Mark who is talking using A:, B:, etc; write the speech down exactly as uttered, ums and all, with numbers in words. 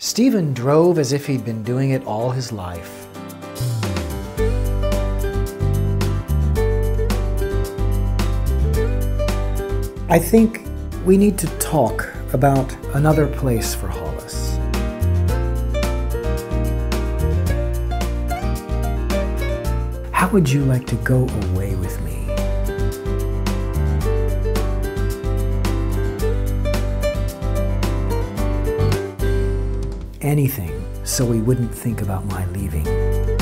A: Stephen drove as if he'd been doing it all his life. I think we need to talk about another place for Hollis. How would you like to go away with me? Anything so we wouldn't think about my leaving.